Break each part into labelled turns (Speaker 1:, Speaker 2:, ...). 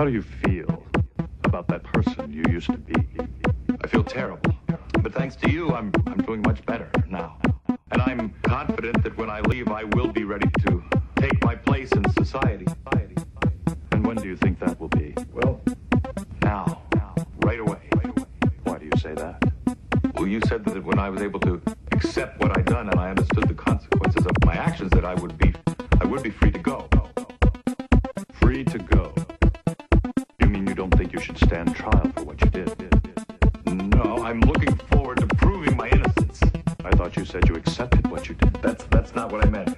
Speaker 1: How do you feel about that person you used to be?
Speaker 2: I feel terrible. But thanks to you, I'm doing much better now. And I'm confident that when I leave, I will be ready to take my place in society.
Speaker 1: And when do you think that will be?
Speaker 2: Well, now, right away.
Speaker 1: Why do you say that?
Speaker 2: Well, you said that when I was able to accept what I'd done and I understood the consequences of my actions, that I would be free to go.
Speaker 1: Free to go? You mean you don't think you should stand trial for what you did?
Speaker 2: No, I'm looking forward to proving my innocence.
Speaker 1: I thought you said you accepted what you did.
Speaker 2: That's not what I meant.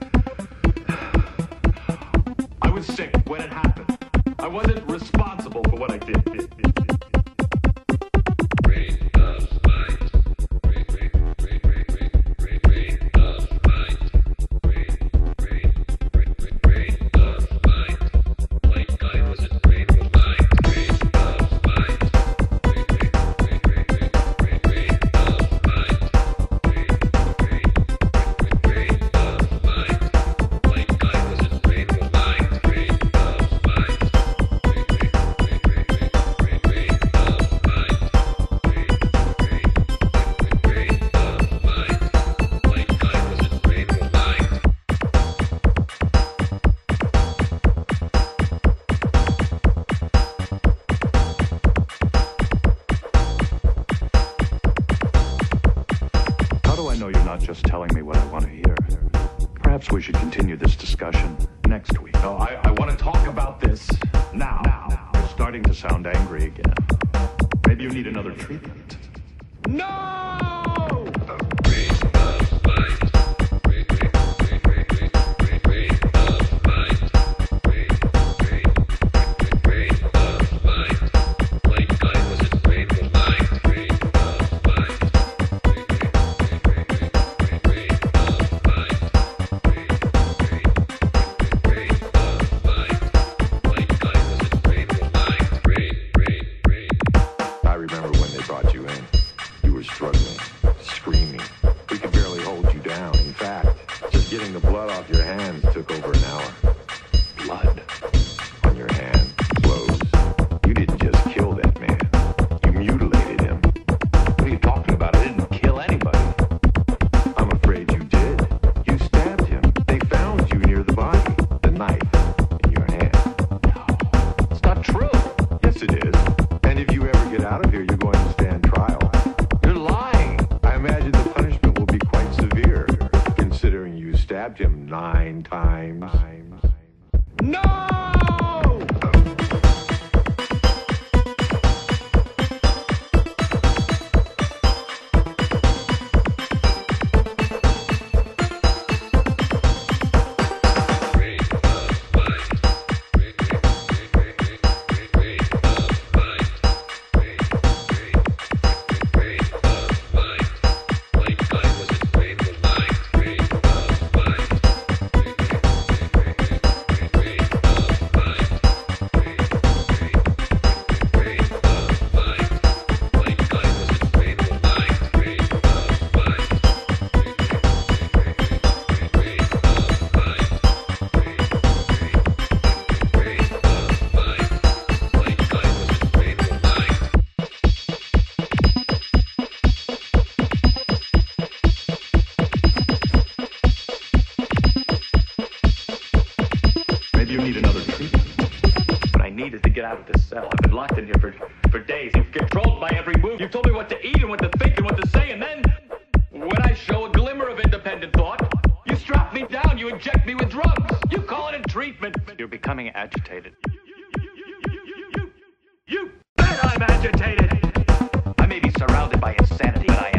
Speaker 2: I was sick when it happened. I wasn't responsible for what I did.
Speaker 1: Just telling me what I want to hear. Perhaps we should continue this discussion next week.
Speaker 2: No, I want to talk about this now.
Speaker 1: You're starting to sound angry again. Maybe you need another treatment.
Speaker 2: No! Him 9 times. No!
Speaker 1: You need another treatment.
Speaker 2: What I need is to get out of this cell. I've been locked in here for days. You've controlled my every move. You've told me what to eat and what to think and what to say. And then, when I show a glimmer of independent thought, you strap me down. You inject me with drugs. You call it a treatment.
Speaker 1: You're becoming agitated.
Speaker 2: You bet I'm agitated.
Speaker 3: I may be surrounded by insanity, but I